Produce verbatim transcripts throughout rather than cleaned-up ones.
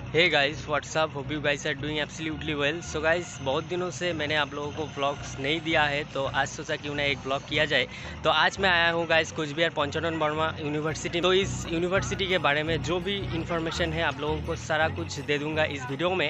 Hey guys what's up, hope you guys are doing absolutely well. So guys, बहुत दिनों से मैंने आप लोगों को व्लॉग्स नहीं दिया है, तो आज सोचा क्यों ना एक व्लॉग किया जाए। तो आज मैं आया हूँ गाइस कुछ बिहार पंचानन वर्मा यूनिवर्सिटी। तो इस यूनिवर्सिटी के बारे में जो भी इंफॉर्मेशन है आप लोगों को सारा कुछ दे दूँगा इस वीडियो में।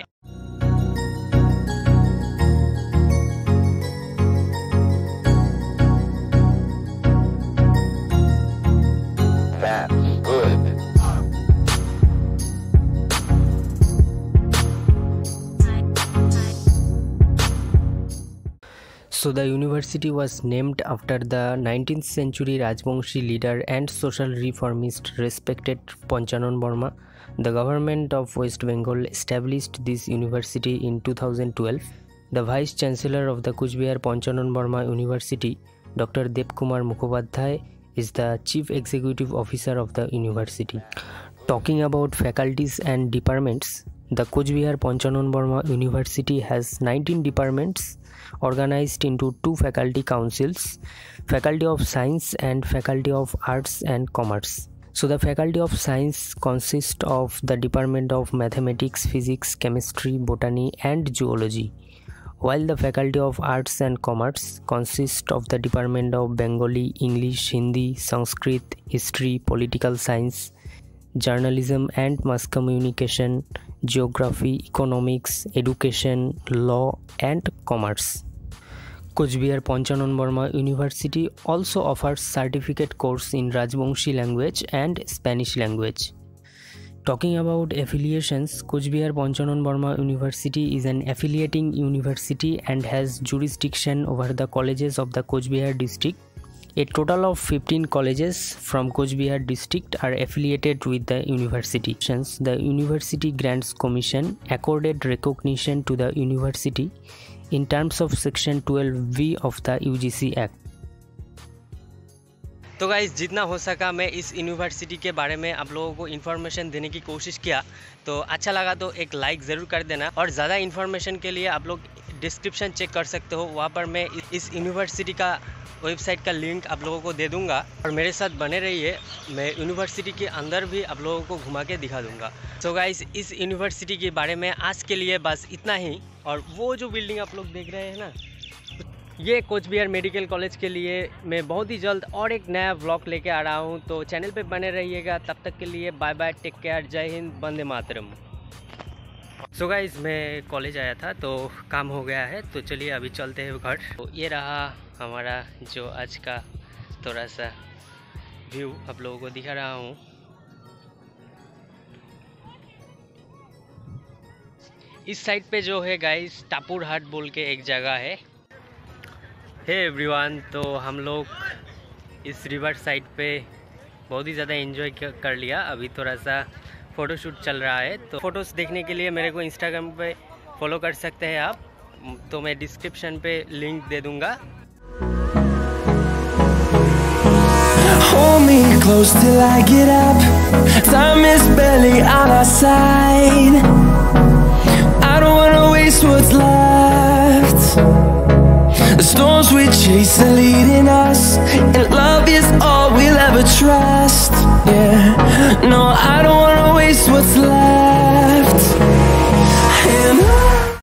So the university was named after the nineteenth century Rajbongshi leader and social reformist respected Panchanan Verma. The government of West Bengal established this university in two thousand twelve. The vice chancellor of the Kuch Bihar Panchanan Verma University, Doctor Debkumar Mukhopadhyay, is the chief executive officer of the university. Talking about faculties and departments, the Kuch Bihar Panchanan Verma University has nineteen departments organized into two faculty councils, Faculty of Science and Faculty of Arts and Commerce. So the Faculty of Science consists of the Department of Mathematics, Physics, Chemistry, Botany and Zoology, while the Faculty of Arts and Commerce consists of the Department of Bengali, English, Hindi, Sanskrit, History, Political Science, Journalism and Mass Communication, Geography, Economics, Education, Law and Commerce. Kuch Bihar Panchanan Verma University also offers certificate course in Rajbongshi language and Spanish language. Talking about affiliations, Kuch Bihar Panchanan Verma University is an affiliating university and has jurisdiction over the colleges of the Kuch Bihar district. A total of fifteen colleges from Kuch Bihar district are affiliated with the university. The University Grants Commission accorded recognition to the university in terms of section twelve V of the U G C Act. तो guys, जितना हो सका मैं इस university के बारे में आप लोगों को इन्फॉर्मेशन देने की कोशिश किया। तो अच्छा लगा तो एक लाइक ज़रूर कर देना, और ज़्यादा इन्फॉर्मेशन के लिए आप लोग डिस्क्रिप्शन चेक कर सकते हो, वहाँ पर मैं इस यूनिवर्सिटी का वेबसाइट का लिंक आप लोगों को दे दूंगा। और मेरे साथ बने रहिए, मैं यूनिवर्सिटी के अंदर भी आप लोगों को घुमा के दिखा दूंगा। सो गाइस, इस यूनिवर्सिटी के बारे में आज के लिए बस इतना ही। और वो जो बिल्डिंग आप लोग देख रहे हैं ना, ये कुच बिहार मेडिकल कॉलेज के लिए मैं बहुत ही जल्द और एक नया व्लॉग लेके आ रहा हूँ। तो चैनल पे बने रहिएगा। तब तक के लिए बाय बाय, टेक केयर, जय हिंद, वंदे मातरम। सो गाइस, मैं कॉलेज आया था तो काम हो गया है, तो चलिए अभी चलते हैं घर। तो ये रहा हमारा जो आज का थोड़ा सा व्यू आप लोगों को दिखा रहा हूँ। इस साइड पे जो है गाइस, टापुर हाट बोल के एक जगह है। हे एवरीवन, तो हम लोग इस रिवर साइड पे बहुत ही ज़्यादा एंजॉय कर लिया। अभी थोड़ा सा फ़ोटोशूट चल रहा है, तो फ़ोटोज़ देखने के लिए मेरे को इंस्टाग्राम पे फॉलो कर सकते हैं आप। तो मैं डिस्क्रिप्शन पे लिंक दे दूँगा। Hold me close till I get up. Time is barely on our side. I don't wanna waste what's left. The storms we chase are leading us, and love is all we'll ever trust. Yeah, no, I don't wanna waste what's left.